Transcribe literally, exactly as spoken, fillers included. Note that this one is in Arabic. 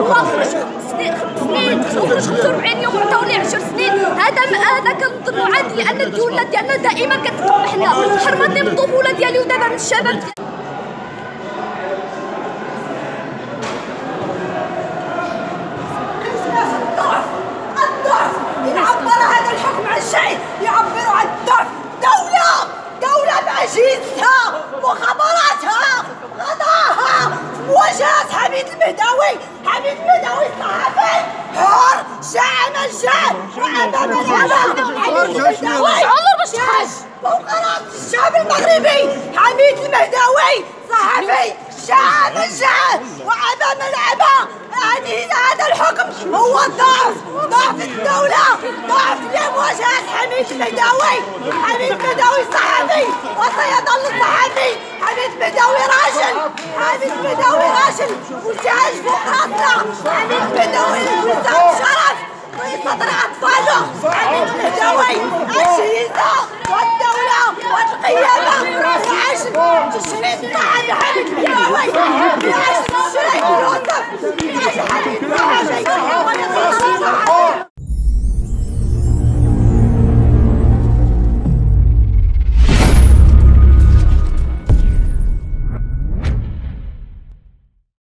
هو خرج خمس سنين خمس سنين وخرج خمسة وأربعين يوم وعطاو ليه عشر سنين. هذا هذا كنظنوا عادي لان الدوله ديالنا دائما كتقبحنا، حرمتني من الطفوله ديالي ودابا من الشباب ديالي. يعبر هذا الحكم عن شيء، يعبر عن الضعف. دولة دولة بأجهزتها مخابراتها غضاها في مواجهة حميد المهداوي. حميد المهداوي الصحفي حر شاع من شاع وأمام العالم. حميد المهداوي تاج فوق رأس الشعب المغربي. حميد المهداوي صحفي شاع من شاع وأمام العالم. هذه هذا الحكم هو ضعف ضعف الدولة، ضعف لمواجهة حميد المهداوي. حميد المهداوي صحفي وسيظل صحفي. حميد المهداوي راجل، حميد المهداوي راجل وتاج فوق راسنا. حميد المهداوي وسام شرف في صدر أطفاله. حميد المهداوي الأجهزة والدولة والقيادة لأجل تشريد الصحفي حميد المهداوي، لأجل تشريد يوسف، لأجل حميد الصحفي.